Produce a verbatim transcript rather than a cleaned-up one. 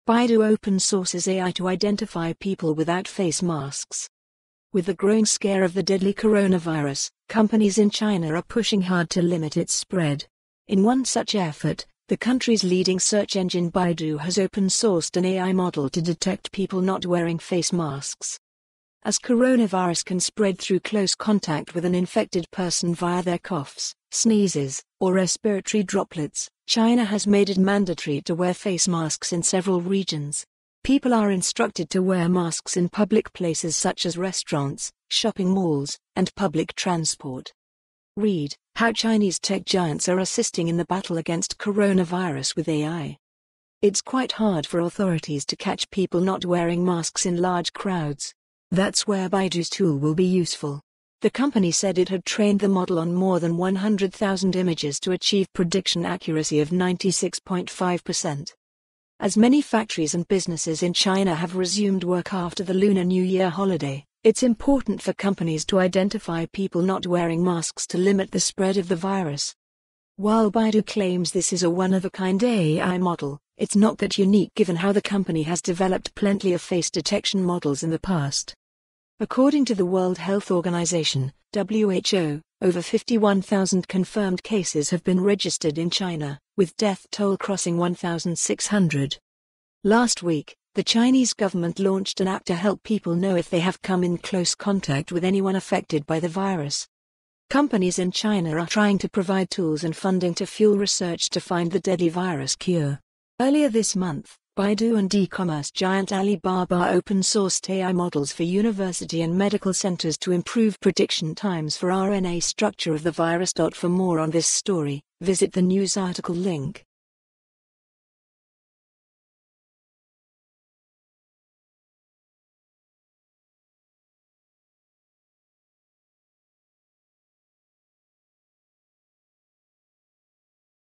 Baidu open sources A I to identify people without face masks. With the growing scare of the deadly coronavirus, companies in China are pushing hard to limit its spread. In one such effort, the country's leading search engine Baidu has open-sourced an A I model to detect people not wearing face masks. As coronavirus can spread through close contact with an infected person via their coughs, sneezes, or respiratory droplets, China has made it mandatory to wear face masks in several regions. People are instructed to wear masks in public places such as restaurants, shopping malls, and public transport. Read how Chinese tech giants are assisting in the battle against coronavirus with A I. It's quite hard for authorities to catch people not wearing masks in large crowds. That's where Baidu's tool will be useful. The company said it had trained the model on more than one hundred thousand images to achieve prediction accuracy of ninety-six point five percent. As many factories and businesses in China have resumed work after the Lunar New Year holiday, it's important for companies to identify people not wearing masks to limit the spread of the virus. While Baidu claims this is a one-of-a-kind A I model, it's not that unique given how the company has developed plenty of face detection models in the past. According to the World Health Organization, W H O, over fifty-one thousand confirmed cases have been registered in China, with death toll crossing one thousand six hundred. Last week, the Chinese government launched an app to help people know if they have come in close contact with anyone affected by the virus. Companies in China are trying to provide tools and funding to fuel research to find the deadly virus cure. Earlier this month, Baidu and e-commerce giant Alibaba open-sourced A I models for university and medical centers to improve prediction times for R N A structure of the virus. For more on this story, visit the news article link.